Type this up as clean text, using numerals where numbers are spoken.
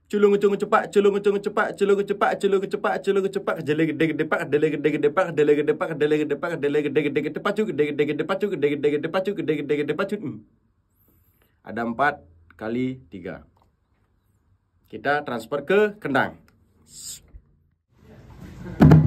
Culung ucung cepak, culung ucung cepak, culung cepak, culung cepak, culung cepak, jele gede gede pak, dele gede gede pak, dele gede pak, dele gede pak, dele gede gede gede pacu, gede gede gede pacu, gede gede gede pacu, gede gede gede pacu. Ada 4 kali 3. Kita transfer ke kendang.